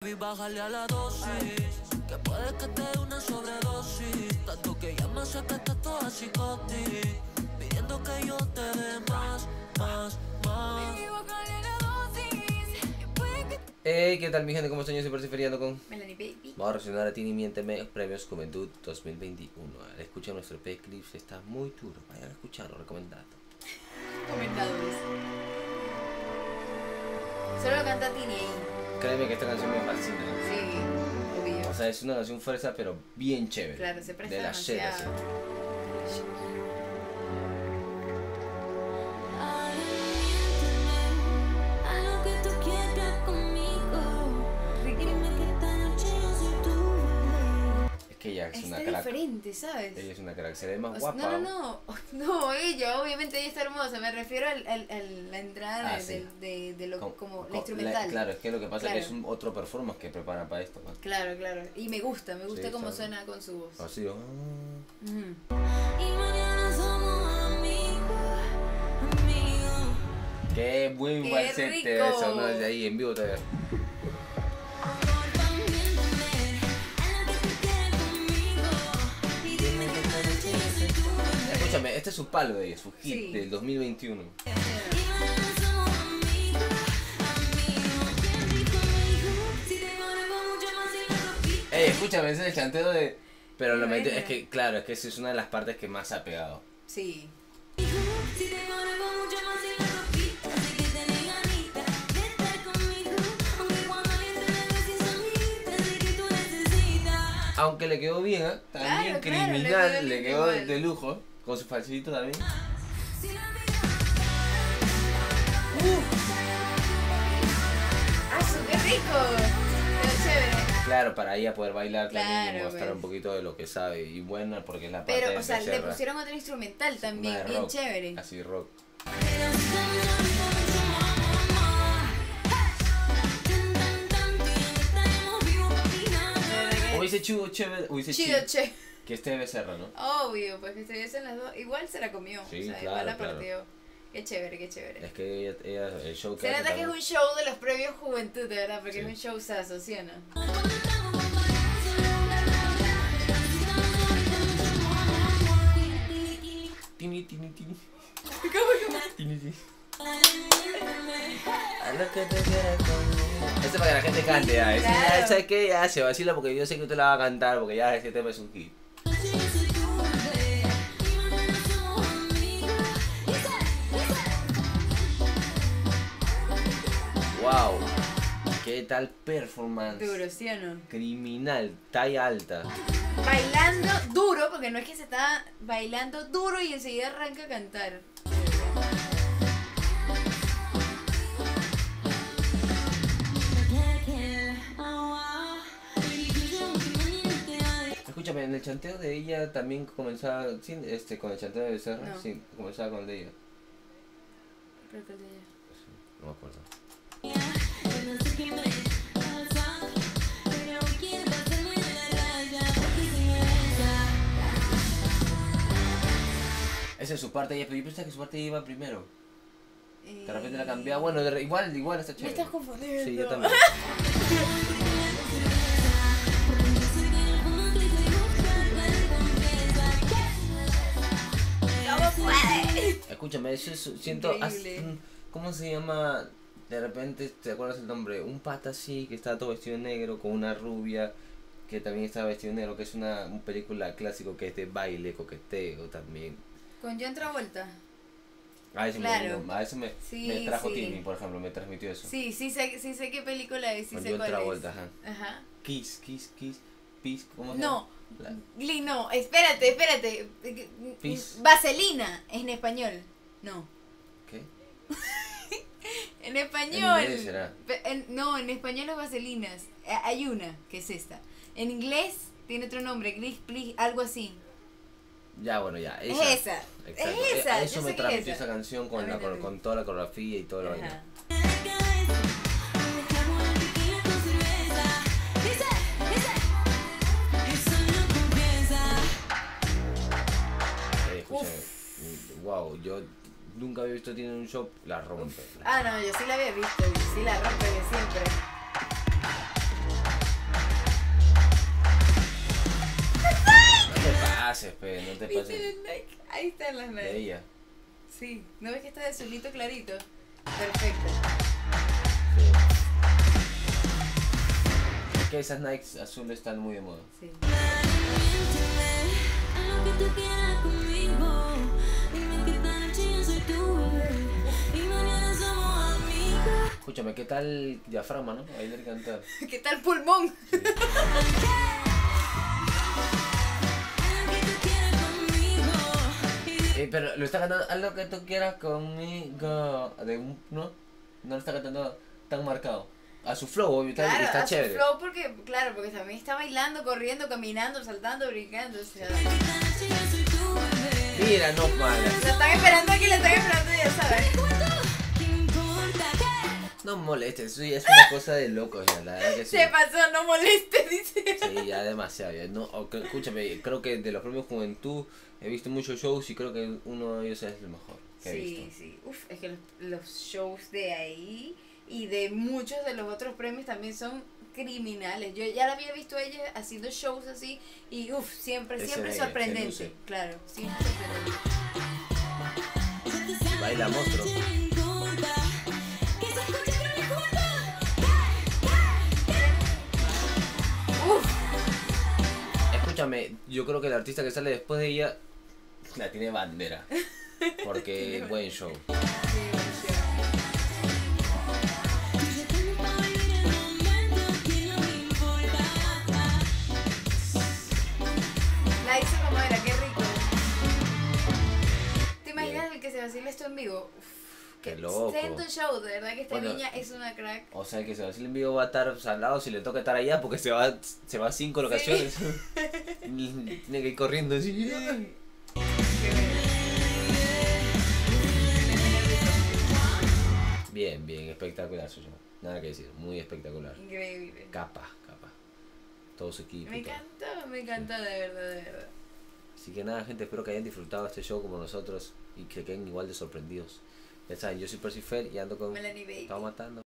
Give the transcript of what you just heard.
Bájale a la dosis, que puede que te dé una sobredosis. Tanto que ya me sé que estás toda psicótica, pidiendo que yo te dé más. Hey, ¿qué tal mi gente? ¿Cómo están? Yo siempre estoy feriando con Melanie Baby. Vamos a reaccionar a Tini Miénteme Premios Juventud 2021. Escucha nuestro P-Clips, está muy duro. Vayan a escucharlo, recomendado. Comentadores. Solo canta Tini ahí. Créeme que esta canción me fascina. Sí, obvio. O sea, es una canción fresa, pero bien chévere. Claro, se presta de la chela, sí. Es que ella es una crack. Diferente, ¿sabes? Ella es una crack, se ve más guapa. No, ella, obviamente ella está hermosa. Me refiero a la entrada de lo como la instrumental. Claro, es que lo que pasa es que es otro performance que preparan para esto, ¿no? Claro. Y me gusta Sí, cómo suena con su voz. Así, oh. Y mañana somos amigos. Qué buen falsete eso, ¿no? Desde ahí en vivo todavía. Escúchame, este es su palo de ella, su hit del 2021. Escúchame, ese es el chanteo de... Pero lo metió, es que, claro, es que esa es una de las partes que más ha pegado. Sí. Aunque le quedó bien, ¿eh? También criminal, le quedó de lujo. Con su falsito también. ¡Qué rico! Qué chévere. Claro, para ella poder bailar también y mostrar pues un poquito de lo que sabe. Y buena porque es la parte Pero, de o sea, Becerra. le pusieron otro instrumental también, Más bien rock, chévere. así rock. Hubiese chido chévere, que esté Becerra, ¿no? Obvio, pues que se en las dos. Igual se la comió. Sí, o sea, claro, igual la partió. Qué chévere, qué chévere. Es que ella el show que Se hace nota que es también. un show de los premios Juventud, de verdad, porque Sí. es un show saso, ¿sí o no? Tini. ¿Cómo? Tini. A lo que te quieras conmigo. Esto es para que la gente cante ya. Claro. ¿Sabes qué? Ya se vacila porque yo sé que usted la va a cantar porque ya ese tema es un hit. Wow. ¿Qué tal performance? Duro, ¿sí o no? Criminal, talla alta. Bailando duro, porque no es que se está bailando duro y enseguida arranca a cantar. Escúchame, en el chanteo de ella también comenzaba, sí, con el chanteo de Becerra, No. sí, comenzaba con el de ella. Creo que el de ella. No me acuerdo. Esa es su parte, pero yo pensaba que su parte iba primero. De repente la cambiaba, bueno, igual está chévere. Me estás confundiendo. Sí, yo también. ¿Cómo puedes? Escúchame, eso es, siento, Increíble. ¿cómo se llama? De repente, ¿te acuerdas el nombre? Un pata así, que está todo vestido de negro, con una rubia, que también está vestido de negro, que es una película clásico que es de baile, coqueteo también. Con John Travolta. A eso Claro. me Sí, trajo sí. Tini, por ejemplo, me transmitió eso. Sí sé qué película es, sí Con sé John cuál Travolta, es. ajá. Ajá. Kiss, Peace, ¿cómo se No, llama? Glee, no, espérate. Peace. Vaselina, en español. No. ¿Qué? En español. ¿En inglés será? No, en español es vaselinas. Hay una, que es esta. En inglés tiene otro nombre, Please, algo así. Ya, bueno, ya. Es esa. Exacto. Es esa. A eso yo me sé que transmitió es esa. esa canción con, A mí también. con toda la coreografía y todo lo demás. Ajá. Wow, yo nunca había visto tiene un show, la rompe. Ah, no, yo sí la había visto, sí la rompe de siempre. te ¿Viste pases el Nike? Ahí están las de Nike. ella. Sí, ¿no ves que está de azulito clarito? Perfecto. Sí. Es que esas Nikes azules están muy de moda. Sí. Haz lo que tú quieras conmigo. Dime que esta noche yo soy tu bebé. Y mañana somos amigos. Escúchame, ¿qué tal diafragma, no? Ahí le cantar. ¿Qué tal pulmón? Sí. Pero lo está cantando, haz lo que tú quieras conmigo. ¿No? No lo está cantando tan marcado. A su flow, obvio, está, Claro, está a su chévere. flow porque, claro, porque también está bailando, corriendo, caminando, saltando, brincando, o sea. Mira, no mala. La están esperando aquí, la están esperando, ya sabes. No molestes, eso ya es una cosa de locos, ya, la verdad que sí. Se pasó, no moleste, dice. Sí, ya demasiado. Ya. No, escúchame, creo que de los premios Juventud he visto muchos shows y creo que uno de ellos es el mejor que he Sí, visto. sí. Uf, es que los shows de ahí y de muchos de los otros premios también son criminales. Yo ya la había visto a ella haciendo shows así y uf, siempre Ese siempre de ella, se sorprendente. luce. Claro, siempre sorprendente. Baila monstruo. Uf, Escúchame, yo creo que el artista que sale después de ella la tiene bandera. Porque buen show. la hizo como era, qué rico. ¿Te imaginas el que se vacila esto en vivo? Uf, Qué loco. Tremendo show, de verdad que esta Bueno, niña es una crack. O sea que Sebastián en vivo va a estar salado si le toca estar allá porque se va a 5 locaciones. Tiene que ir corriendo así. Bien, bien, espectacular suyo. Nada que decir, muy espectacular. Increíble. Capa. Todo su equipo. Me y todo. encanta de verdad, de verdad. Así que nada, gente, espero que hayan disfrutado este show como nosotros y que queden igual de sorprendidos. Ya saben, yo soy Percy Fer y ando con... Melanie Baby. Estamos matando.